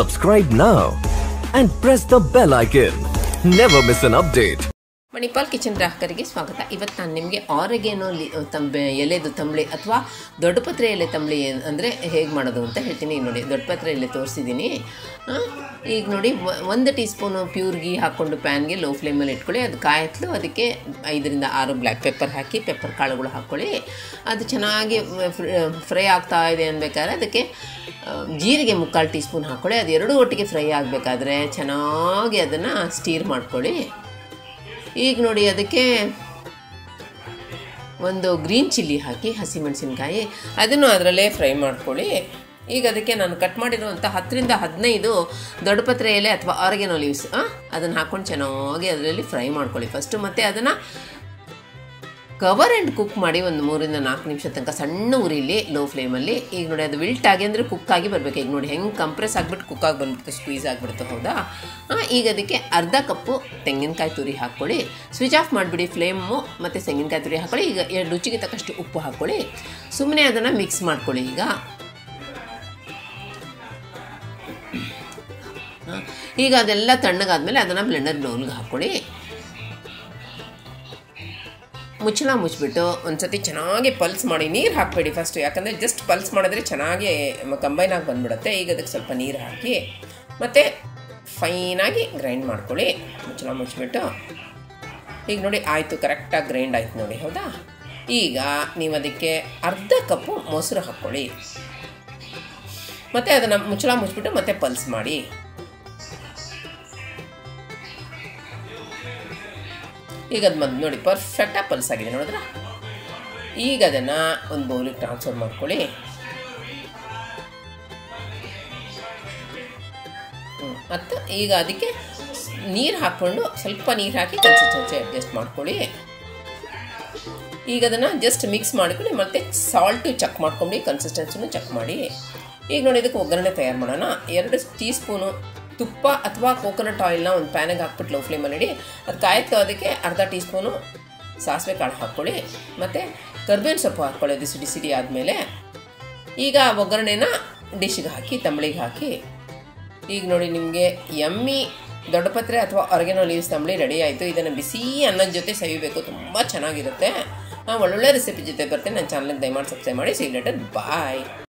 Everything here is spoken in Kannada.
Subscribe now and press the bell icon. Never miss an update. Manipal kitchen ಗ್ರಾಹಕರಿಗೆ ಸ್ವಾಗತ. ಇವತ್ತು ನಾನು ನಿಮಗೆ ಆರೆಗೇನೋ ಎಲೆದು ತಂಬಳಿ ಅಥವಾ ದೊಡ್ಡಪತ್ರೆ ಎಲೆ ತಂಬಳಿ ಅಂದರೆ ಹೇಗೆ ಮಾಡೋದು ಅಂತ ಹೇಳ್ತೀನಿ. ಈಗ ನೋಡಿ, ದೊಡ್ಡಪತ್ರೆ ಎಲೆ ತೋರಿಸಿದ್ದೀನಿ. ಈಗ ನೋಡಿ, 1 ಟೀ ಸ್ಪೂನು ಪ್ಯೂರ್ ಗೀ ಹಾಕ್ಕೊಂಡು ಪ್ಯಾನ್ಗೆ ಲೋ ಫ್ಲೇಮಲ್ಲಿ ಇಟ್ಕೊಳ್ಳಿ. ಅದು ಕಾಯತ್ಲು ಅದಕ್ಕೆ 5 ರಿಂದ 6 ಬ್ಲ್ಯಾಕ್ ಪೆಪ್ಪರ್ ಹಾಕಿ, ಪೆಪ್ಪರ್ ಕಾಳುಗಳು ಹಾಕ್ಕೊಳ್ಳಿ. ಅದು ಚೆನ್ನಾಗಿ ಫ್ರೈ ಆಗ್ತಾ ಇದೆ ಅನ್ಬೇಕಾದ್ರೆ ಅದಕ್ಕೆ ಜೀರಿಗೆ 3/4 ಟೀ ಸ್ಪೂನ್ ಹಾಕ್ಕೊಳ್ಳಿ. ಅದು ಎರಡೂ ಒಟ್ಟಿಗೆ ಫ್ರೈ ಆಗಬೇಕಾದ್ರೆ ಚೆನ್ನಾಗಿ ಅದನ್ನು ಸ್ಟೀರ್ ಮಾಡ್ಕೊಳ್ಳಿ. ಈಗ ನೋಡಿ, ಅದಕ್ಕೆ ಒಂದು ಗ್ರೀನ್ ಚಿಲ್ಲಿ ಹಾಕಿ, ಹಸಿಮೆಣಸಿನ್ಕಾಯಿ, ಅದನ್ನು ಅದರಲ್ಲೇ ಫ್ರೈ ಮಾಡ್ಕೊಳ್ಳಿ. ಈಗ ಅದಕ್ಕೆ ನಾನು ಕಟ್ ಮಾಡಿರುವಂಥ 10 ರಿಂದ 15 ದೊಡ್ಡಪತ್ರೆ ಎಲೆ ಅಥವಾ ಆರೆಗೇನೋ ಲೀವ್ಸ್ ಅದನ್ನು ಹಾಕ್ಕೊಂಡು ಚೆನ್ನಾಗಿ ಅದರಲ್ಲಿ ಫ್ರೈ ಮಾಡ್ಕೊಳ್ಳಿ ಫಸ್ಟು. ಮತ್ತು ಅದನ್ನು ಕವರ್ ಆ್ಯಂಡ್ ಕುಕ್ ಮಾಡಿ ಒಂದು 3 ರಿಂದ 4 ನಿಮಿಷ ತನಕ ಸಣ್ಣ ಉರಿಲಿ, ಲೋ ಫ್ಲೇಮಲ್ಲಿ. ಈಗ ನೋಡಿ, ಅದು ವಿಲ್ಟ್ ಆಗಿ ಅಂದರೆ ಕುಕ್ಕಾಗಿ ಬರಬೇಕು. ಈಗ ನೋಡಿ ಹೆಂಗೆ ಕಂಪ್ರೆಸ್ ಆಗಿಬಿಟ್ಟು ಕುಕ್ಕಾಗಿ ಬಂದ್ಬಿಡ್ತು, ಸ್ಕ್ವೀಸ್ ಆಗಿಬಿಡ್ತು, ಹೌದಾ? ಈಗ ಅದಕ್ಕೆ ಅರ್ಧ ಕಪ್ಪು ತೆಂಗಿನಕಾಯಿ ತುರಿ ಹಾಕ್ಕೊಳ್ಳಿ. ಸ್ವಿಚ್ ಆಫ್ ಮಾಡಿಬಿಡಿ ಫ್ಲೇಮು, ಮತ್ತು ತೆಂಗಿನಕಾಯಿ ತುರಿ ಹಾಕ್ಕೊಳ್ಳಿ. ಈಗ ರುಚಿಗೆ ತಕ್ಕಷ್ಟು ಉಪ್ಪು ಹಾಕ್ಕೊಳ್ಳಿ. ಸುಮ್ಮನೆ ಅದನ್ನು ಮಿಕ್ಸ್ ಮಾಡ್ಕೊಳ್ಳಿ. ಈಗ ಅದೆಲ್ಲ ತಣ್ಣಗಾದ್ಮೇಲೆ ಅದನ್ನು ಬ್ಲೆಂಡರ್ ಬೌಲ್ಗೆ ಹಾಕ್ಕೊಳ್ಳಿ. ಮುಚ್ಚಳ ಮುಚ್ಚಿಬಿಟ್ಟು ಒಂದು ಸತಿ ಚೆನ್ನಾಗಿ ಪಲ್ಸ್ ಮಾಡಿ. ನೀರು ಹಾಕಬೇಡಿ ಫಸ್ಟು, ಯಾಕಂದರೆ ಜಸ್ಟ್ ಪಲ್ಸ್ ಮಾಡಿದ್ರೆ ಚೆನ್ನಾಗಿ ಕಂಬೈನ್ ಆಗಿ ಬಂದುಬಿಡುತ್ತೆ. ಈಗ ಅದಕ್ಕೆ ಸ್ವಲ್ಪ ನೀರು ಹಾಕಿ ಮತ್ತು ಫೈನಾಗಿ ಗ್ರೈಂಡ್ ಮಾಡ್ಕೊಳ್ಳಿ. ಮುಚ್ಚಳ ಮುಚ್ಚಿಬಿಟ್ಟು ಈಗ ನೋಡಿ, ಆಯಿತು, ಕರೆಕ್ಟಾಗಿ ಗ್ರೈಂಡ್ ಆಯ್ತು ನೋಡಿ, ಹೌದಾ? ಈಗ ನೀವು ಅದಕ್ಕೆ ಅರ್ಧ ಕಪ್ಪು ಮೊಸರು ಹಾಕ್ಕೊಳ್ಳಿ. ಮತ್ತು ಅದನ್ನು ಮುಚ್ಚಳ ಮುಚ್ಚಿಬಿಟ್ಟು ಮತ್ತೆ ಪಲ್ಸ್ ಮಾಡಿ. ಈಗ ಅದು ನೋಡಿ, ಪರ್ಫೆಕ್ಟಾಗಿ ಪಲ್ಸ್ ಆಗಿದೆ, ನೋಡಿದ್ರ? ಈಗ ಅದನ್ನು ಒಂದು ಬೌಲಿಗೆ ಟ್ರಾನ್ಸ್ಫರ್ ಮಾಡ್ಕೊಳ್ಳಿ. ಮತ್ತು ಈಗ ಅದಕ್ಕೆ ನೀರು ಹಾಕ್ಕೊಂಡು, ಸ್ವಲ್ಪ ನೀರು ಹಾಕಿ ಕನ್ಸಿಸ್ಟೆನ್ಸಿ ಅಡ್ಜಸ್ಟ್ ಮಾಡ್ಕೊಳ್ಳಿ. ಈಗ ಅದನ್ನು ಜಸ್ಟ್ ಮಿಕ್ಸ್ ಮಾಡ್ಕೊಳ್ಳಿ. ಮತ್ತು ಸಾಲ್ಟು ಚೆಕ್ ಮಾಡ್ಕೊಂಡು ಕನ್ಸಿಸ್ಟೆನ್ಸಿನೂ ಚೆಕ್ ಮಾಡಿ. ಈಗ ನೋಡಿ, ಇದಕ್ಕೆ ಒಗ್ಗರಣೆ ತಯಾರು ಮಾಡೋಣ. 2 ಟೀ ಸ್ಪೂನು ತುಪ್ಪ ಅಥವಾ ಕೋಕೋನಟ್ ಆಯಿಲ್ನ ಒಂದು ಪ್ಯಾನಿಗೆ ಹಾಕ್ಬಿಟ್ಟು ಲೋ ಫ್ಲೇಮಲ್ಲಿ ಇಡಿ. ಅದು ಕಾಯ್ತು. ಅದಕ್ಕೆ ಅರ್ಧ ಟೀ ಸ್ಪೂನು ಸಾಸಿವೆ ಕಾಳು ಹಾಕ್ಕೊಳ್ಳಿ. ಮತ್ತು ಕರ್ಬೇವಿನ ಸೊಪ್ಪು ಹಾಕ್ಕೊಳ್ಳಿ. ಅದು ಸಿಡಿ ಆದಮೇಲೆ ಈಗ ಒಗ್ಗರಣೆನ ಡಿಶ್ಗೆ ಹಾಕಿ, ತಂಬಳಿಗೆ ಹಾಕಿ. ಈಗ ನೋಡಿ, ನಿಮಗೆ ಯಮ್ಮಿ ದೊಡ್ಡಪತ್ರೆ ಅಥವಾ ಆರೆಗೇನೋ ಲೀವ್ಸ್ ತಂಬಳಿ ರೆಡಿ ಆಯಿತು. ಇದನ್ನು ಬಿಸಿ ಅನ್ನದ ಜೊತೆ ಸವಿಬೇಕು, ತುಂಬ ಚೆನ್ನಾಗಿರುತ್ತೆ. ಒಳ್ಳೊಳ್ಳೆ ರೆಸಿಪಿ ಜೊತೆ ಬರ್ತೀನಿ. ನನ್ನ ಚಾನಲ್ಗೆ ದಯಮಾಡಿ ಸಬ್ಸ್ಕ್ರೈಬ್ ಮಾಡಿ. See you later, bye.